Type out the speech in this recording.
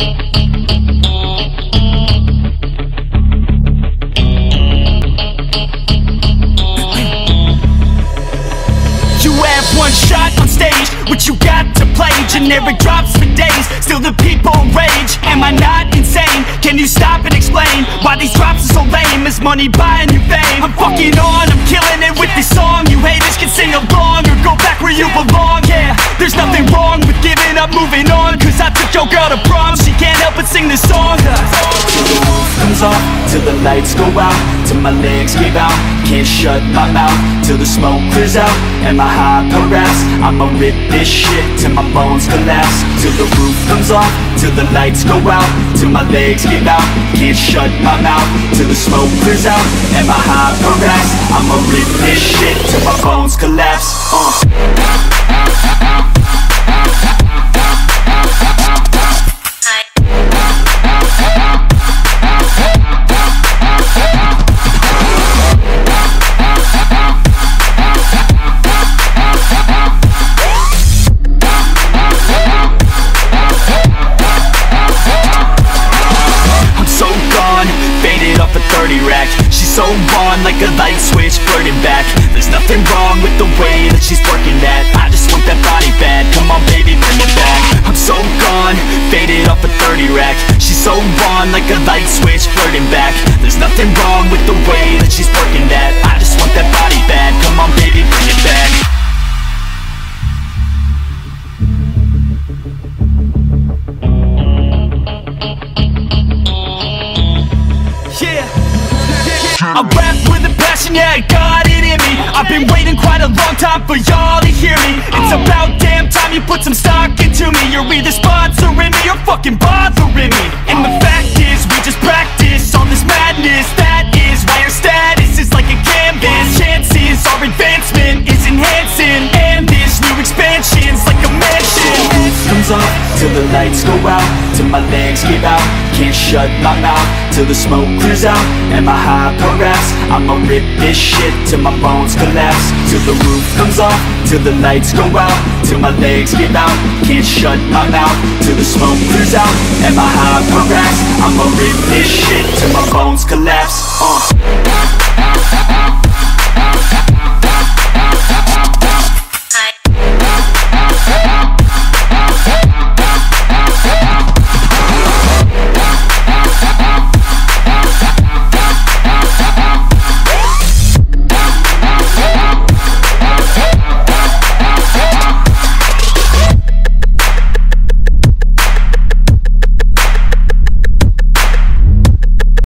You have one shot on stage, what you got to play? Generic drops for days, still the people rage. Am I not insane? Can you stop and explain why these drops are so lame? Is money buying you fame? I'm fucking on, I'm killing it with this song. You haters can sing along or go back where you belong. Yeah, there's nothing wrong with giving up, moving on. Cause I took your girl to prom, she can't help but sing this song. Till the roof comes off, till the lights go out, till my legs give out, can't shut my mouth, till the smoke clears out and my high raps. I'ma rip this shit till my bones collapse. Till the roof comes off, till the lights go out, till my legs give out, can't shut my mouth, till the smoke clears out and my high raps. I'ma rip this shit till my bones collapse. She's so on like a light switch, flirting back. There's nothing wrong with the way that she's working that. I just want that body bad, come on baby, bring it back. I'm so gone, faded off a 30 rack. She's so on like a light switch, flirting back. There's nothing wrong with the way that she's working that. I just want that body bad, come on baby, bring it back. I rap with a passion, yeah, I got it in me. I've been waiting quite a long time for y'all to hear me. It's about damn time you put some stock into me. You're either sponsoring me or fucking bothering me. And the fact is, we just practice on this madness. That is why your status is like a canvas. Chances our advancement is enhancing, and this new expansion's like a mansion. Comes off till the lights go out, till my legs give out, can't shut my mouth, till the smoke clears out and my high raps. I'ma rip this shit till my bones collapse. Till the roof comes off, till the lights go out, till my legs give out, can't shut my mouth, till the smoke clears out and my high raps. I'ma rip this shit till my bones collapse.